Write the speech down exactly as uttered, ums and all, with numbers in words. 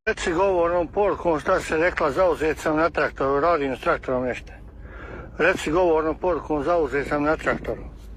Reci govornom porukom šta se rekla, zauzet sam na traktoru, radim s traktorom nešto. Reci govornom porukom, zauzet sam na traktoru.